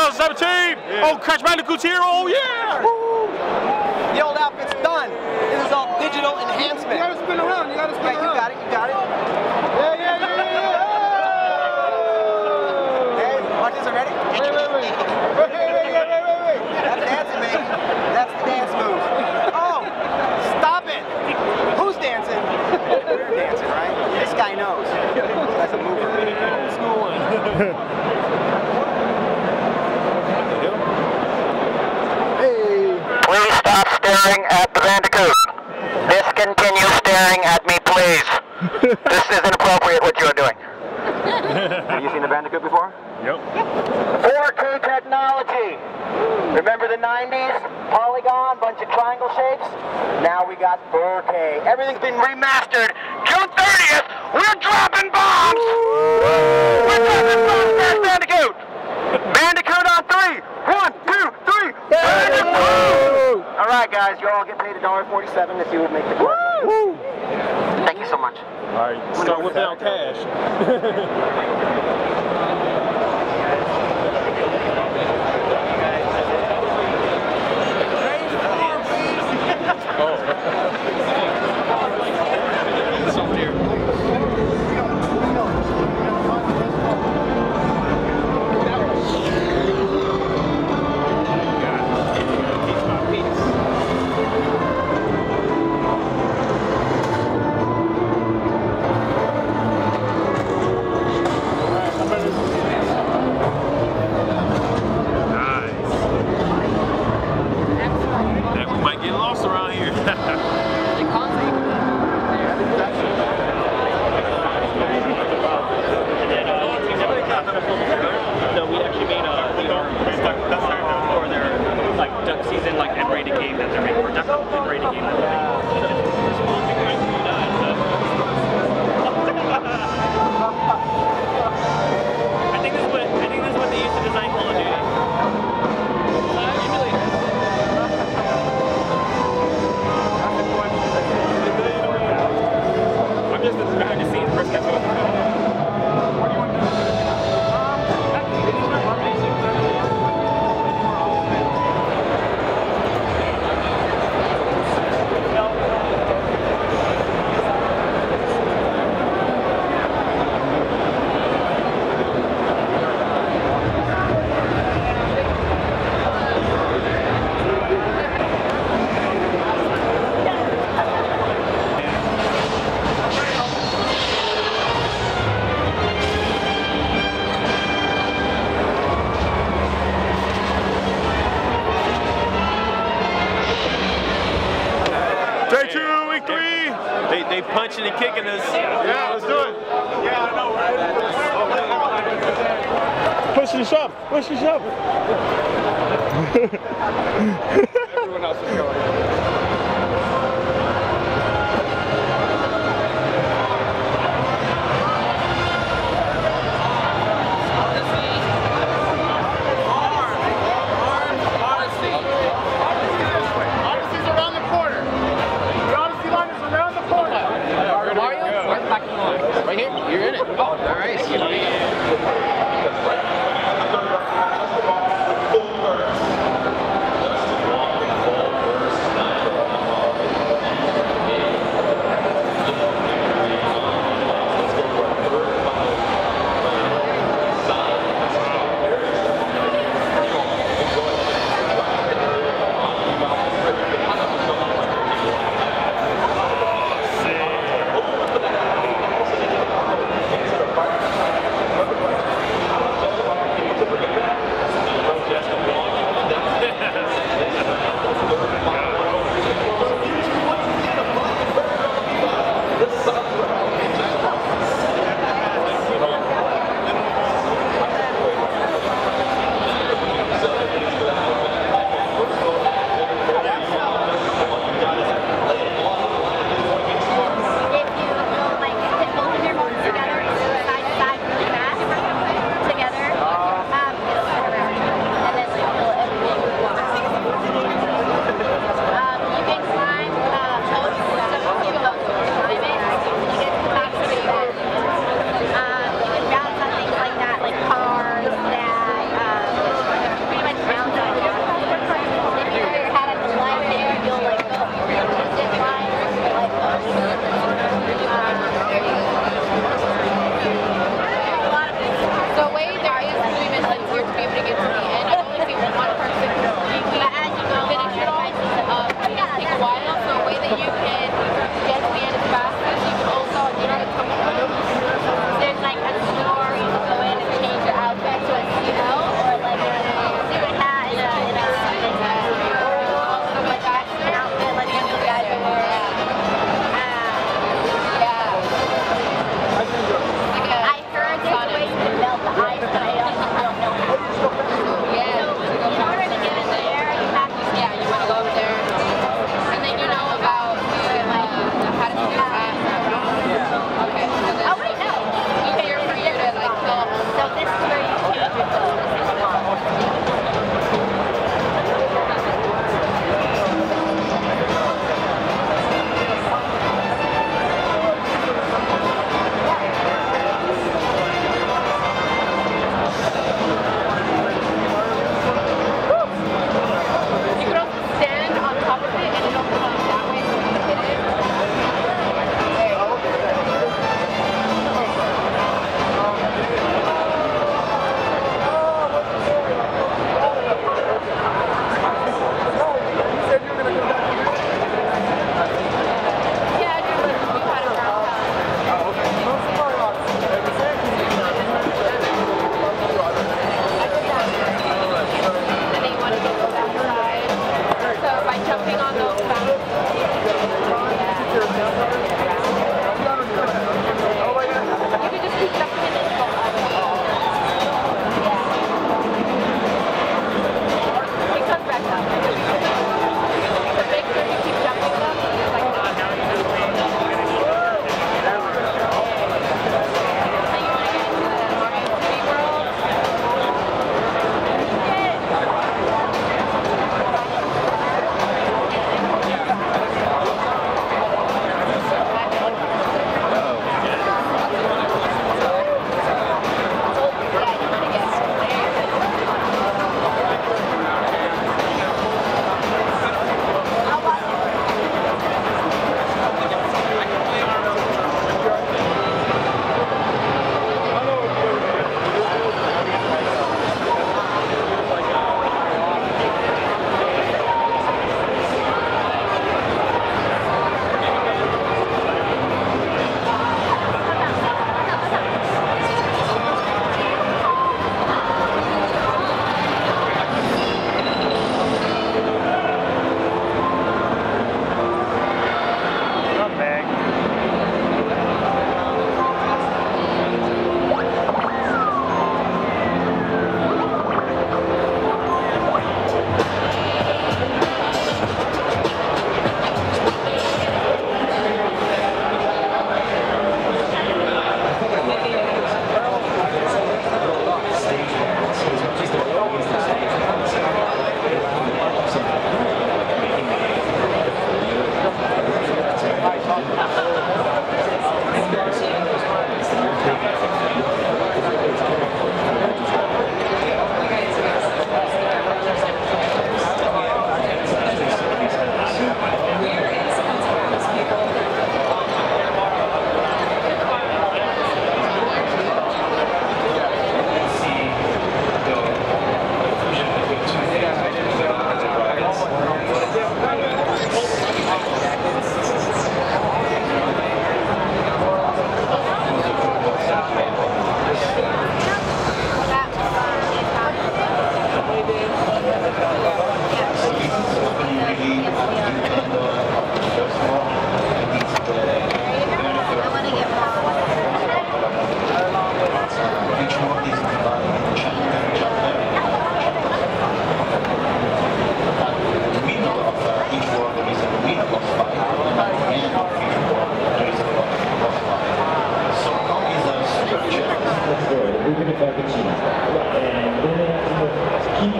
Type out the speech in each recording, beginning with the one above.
2017. Yeah. Oh, Crash Bandicoot's here. Oh yeah. Woo. The old outfit's done. This is all digital enhancement. You gotta spin around. You gotta spin around. You got it. You got it. Yeah. Hey, watch this already. Wait. That's dancing, baby. That's the dance move. Oh, stop it. Who's dancing? You're dancing, right? This guy knows. That's a mover. School one. Please stop staring at the Bandicoot. Discontinue staring at me, please. This is inappropriate what you're doing. Have you seen the Bandicoot before? Yep. 4K technology. Remember the 90s? Polygon, bunch of triangle shapes? Now we got 4K. Everything's been remastered. June 30th, we're dropping bombs! We're dropping bombs, Crash Bandicoot! Bandicoot on 3! 1, 2, 3! Bandicoot! Alright guys, you all get paid $1.47 if you would make the correct. Woo! Thank you so much. Alright, start whipping out cash. They punching and kicking us. Yeah, let's do it. Yeah, I know, right? Push and shove. Push and shove. Everyone else is going. Right here? You're in it. Oh, all right.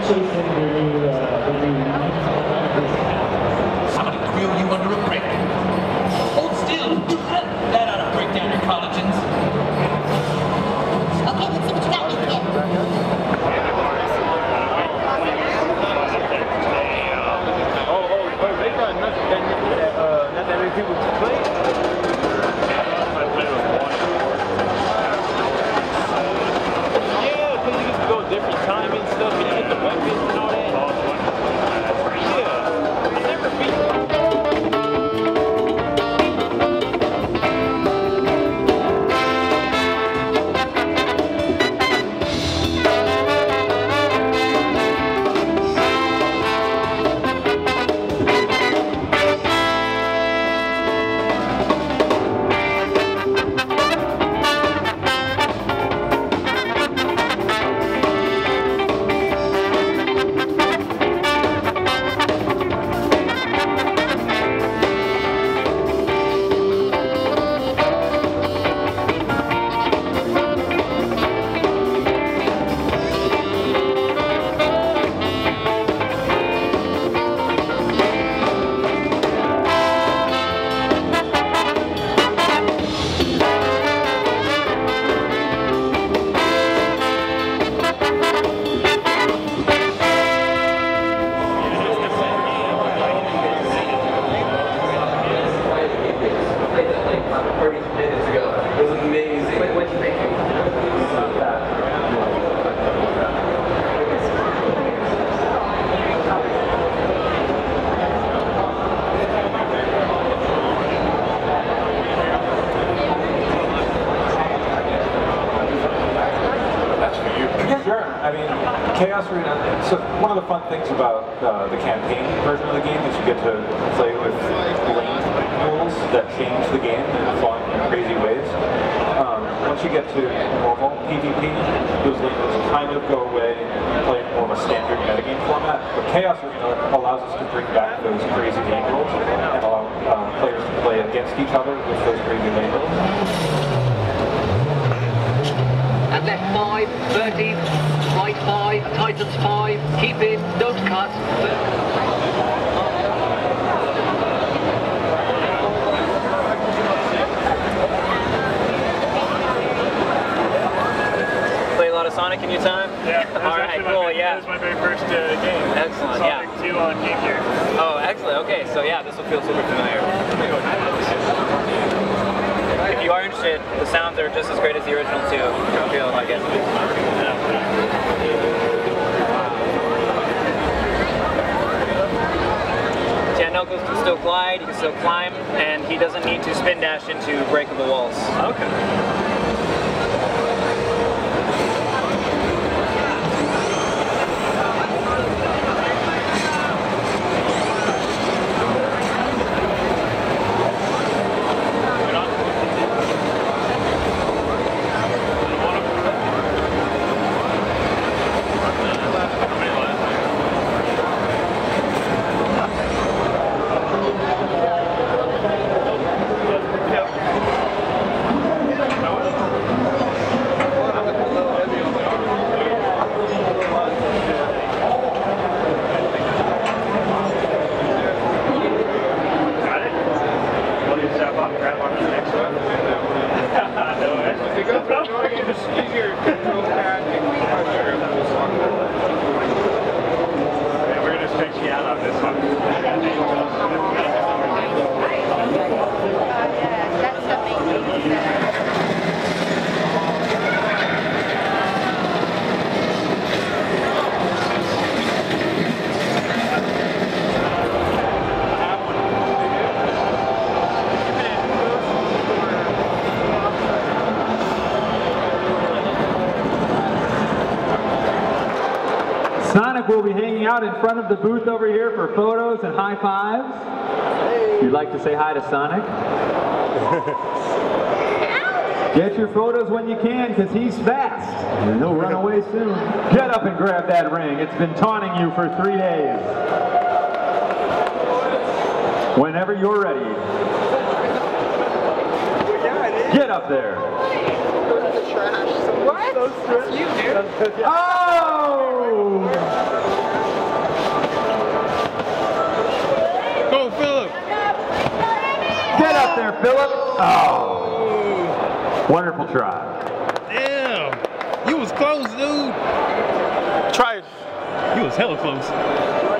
Somebody grill you under a brick. Hold still. That ought to break down your collagens. Okay, let's see what you got, me kid. They got not that many people to play. Yeah, because you get to go different time and stuff, and you get the weapons and all that. Yeah, I've never beat. I mean, Chaos Arena, so one of the fun things about the campaign version of the game is you get to play with lane rules that change the game in fun and crazy ways. Once you get to normal PvP, those lane rules kind of go away and play in more of a standard metagame format. But Chaos Arena allows us to bring back those crazy lane rules and allow players to play against each other with those crazy lane rules. And left 5, 30, right 5, Titans 5, keep in, don't cut. Play a lot of Sonic in your time? Yeah. Alright, cool, yeah. That was my very first game. Excellent, Sonic 2 on Game Gear. Oh, excellent, okay, so yeah, this will feel super familiar. If you are interested, the sounds are just as great as the original 2. I feel like it. Yeah, Knuckles can still glide, he can still climb, and he doesn't need to spin dash into breakable walls. Okay. Sonic will be hanging out in front of the booth over here for photos and high fives. If you'd like to say hi to Sonic. Get your photos when you can, because he's fast. And he'll run away soon. Get up and grab that ring. It's been taunting you for 3 days. Whenever you're ready. Get up there. What? That's you, dude. Oh! Phillip. Oh. Wonderful try. Damn. You was close, dude. Try it. You was hella close.